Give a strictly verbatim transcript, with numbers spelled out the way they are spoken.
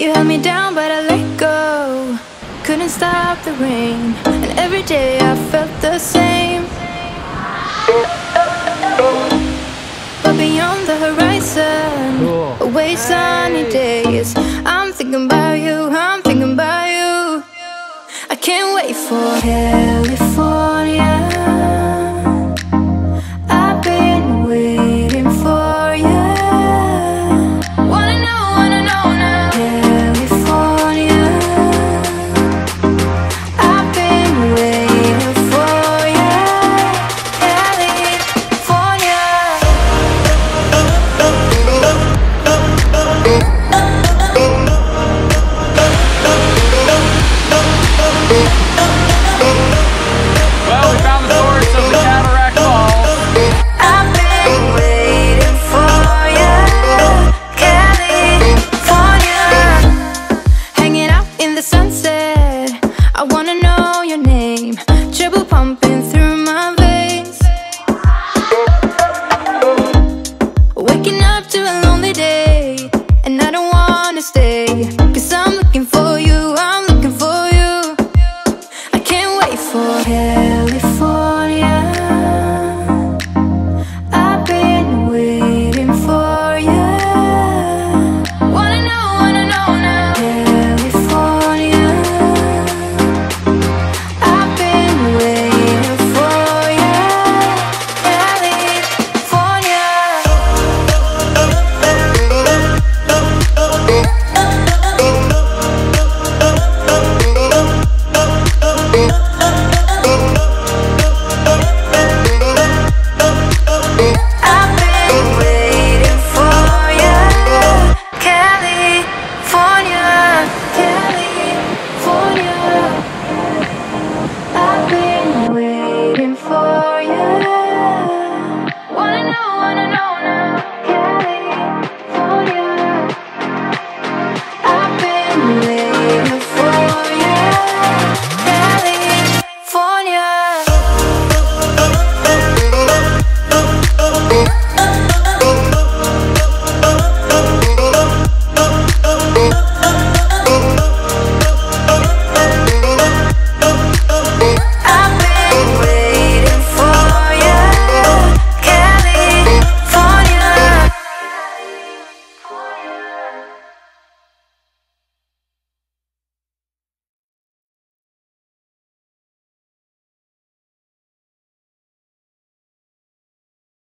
You held me down, but I let go. Couldn't stop the rain, and every day I felt the same. But beyond the horizon, Cool. away sunny days, I'm thinking about you, I'm thinking about you. I can't wait for California. I've been waiting for you. Wanna know, wanna know now. California, I've been waiting for you. California. Well, we found the source of the Cataract Falls. I've been waiting for you, California. Hanging out in the sunset, I wanna know your name. Triple pumping through my veins. Waking up to a lonely day, and I don't wanna stay, 'cause I'm looking for you, I'm looking for you. I can't wait for California. I've been waiting for you. Wanna know, wanna know now. California, I've been waiting for you. California. I've been waiting for you, California, California. I've been waiting for you. Wanna know, wanna know now.